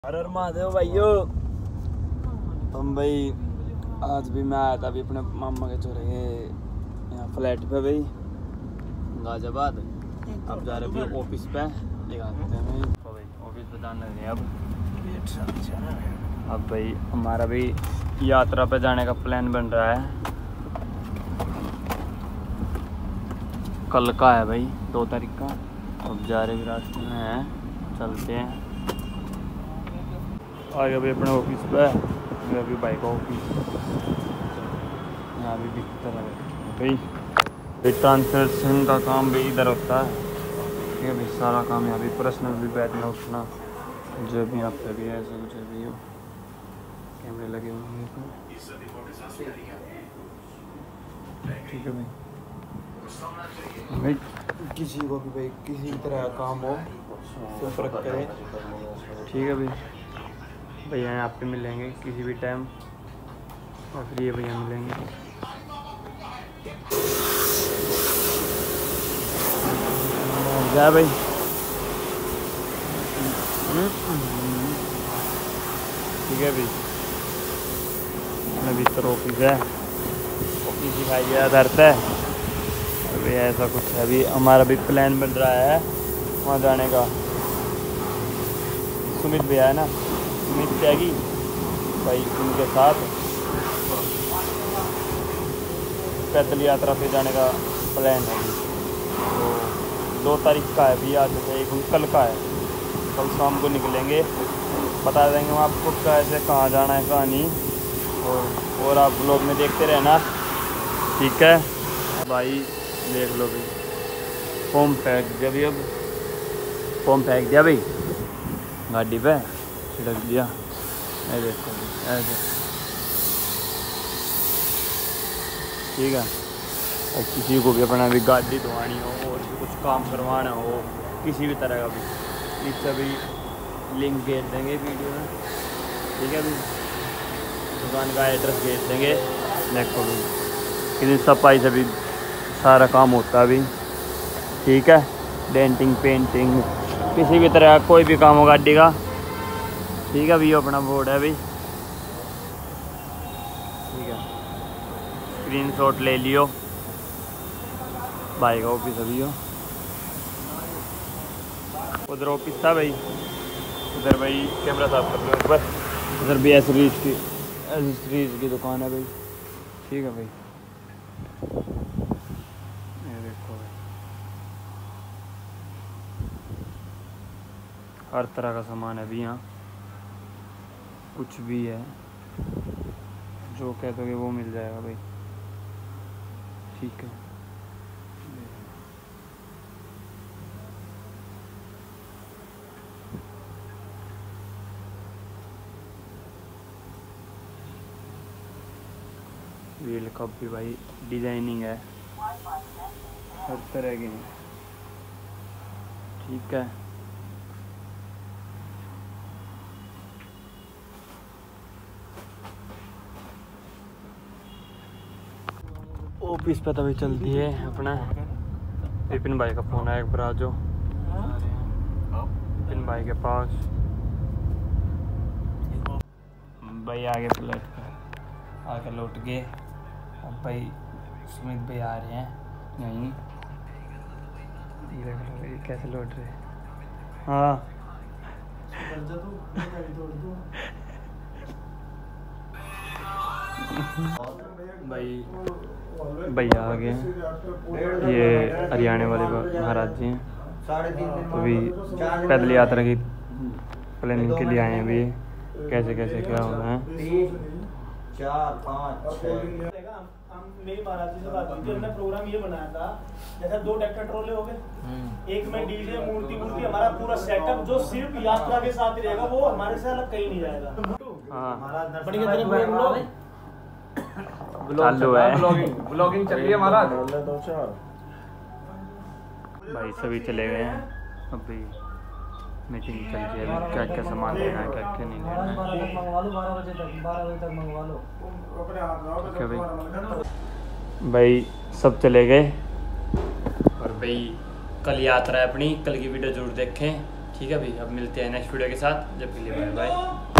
हर हर महादेव भाइयों। हम भाई आज भी मैं आया था अभी अपने मामा के छोरे के यहाँ फ्लैट पे भाई गाजियाबाद। अब जा रहे भाई ऑफिस पे दिखाते हैं भाई। तो भाई ऑफिस पे जाने लगे अब भाई हमारा भी यात्रा पे जाने का प्लान बन रहा है। कल का है भाई 2 तारीख का। अब जा रहे भी रास्ते में हैं, चलते हैं आगे अभी अपने ऑफिस पे। अभी बाइक ऑफिस यहाँ भी दिखता है भाई। ट्रांसलेशन का काम भी इधर होता है। ठीक है भाई, सारा काम यहाँ भी पर्सनल भी बैठना उठना जो भी यहाँ पे भी है ऐसा कुछ भी हो। कैमरे लगे हुए हैं ठीक है भाई। किसी को भी भाई किसी तरह का काम हो संपर्क करें। ठीक है भाई, भैया यहाँ पे मिलेंगे किसी भी टाइम और फिर ये भैया मिलेंगे। जा भाई ठीक है भाई। अभी तो ऑफिस है, ऑफिस दिखाई दिया धरता है। अभी ऐसा कुछ है, अभी हमारा भी प्लान बन रहा है वहाँ जाने का। सुमित भैया है ना, सुमित त्यागी भाई, उनके साथ पैदल यात्रा पे जाने का प्लान है। तो 2 तारीख का है भी, आज एक कल का है। कल शाम को निकलेंगे, बता देंगे हम आपको कैसे कहाँ जाना है कहाँ नहीं। और आप ब्लॉग में देखते रहना। ठीक है भाई, देख लो भाई फॉर्म फेंक दिया भाई। अब फॉर्म फेंक दिया भाई गाड़ी पे, छिड़क दिया। ऐसे देखो ऐसे ठीक है। और किसी को भी अपना भी गाड़ी धोनी हो और भी कुछ काम करवाना हो किसी भी तरह का भी, नीचे भी लिंक भेज देंगे वीडियो में। ठीक है भाई, दुकान का एड्रेस भेज देंगे। देखो भाई कितनी सफाई से भी सारा काम होता है अभी। ठीक है, डेंटिंग पेंटिंग किसी भी तरह का कोई भी काम हो गाड़ी का। ठीक है भैया, अपना बोर्ड है भाई। ठीक है, स्क्रीनशॉट ले लियो। भाई का ऑफिस अभी हो, उधर ऑफिस था भाई। उधर भाई कैमरा साफ कर लो बस। उधर भी एसेसरीज की दुकान है भाई। ठीक है भाई, ये देखो भाई हर तरह का सामान है अभी यहाँ। कुछ भी है जो कह दोगे वो मिल जाएगा भाई। ठीक है, व्हील कप भी भाई डिजाइनिंग है हर तरह की। ठीक है, ऑफिस पे तभी चलती है अपना। विपिन भाई का फ़ोन है एक बार, जो विपिन भाई के पास भाई आगे फ्लैट पे आके लौट गए। अब भाई सुमित भाई आ रहे हैं यहीं। देख लो भाई कैसे लौट रहे। हाँ भाई भैया आ गए हैं। ये हरियाणा वाले महाराज जी हैं। अभी पैदल यात्रा की प्लानिंग के लिए आए हैं। अभी कैसे कैसे क्या होना है। 4 5 6 मेरी महाराज जी से बात हुई थी। हमने प्रोग्राम ये बनाया था, जैसे 2 ट्रैक्टर ट्रोले हो गए, एक में डीजे मूर्ति हमारा पूरा सेटअप जो सिर्फ यात्रा के साथ ही रहेगा, वो हमारे से अलग कहीं नहीं जाएगा। चालू है ब्लॉगिंग चल रही है महाराज। भाई सभी चले गए हैं। अभी मीटिंग चल रही है, अभी क्या क्या सामान लेना है क्या क्या नहीं लेना है। 12 बजे तक मंगवा लो। ओके भाई सब चले गए। और भाई कल यात्रा है अपनी, कल की वीडियो जरूर देखें। ठीक है भाई, अब मिलते हैं नेक्स्ट वीडियो के साथ, जब के लिए बाय बाय।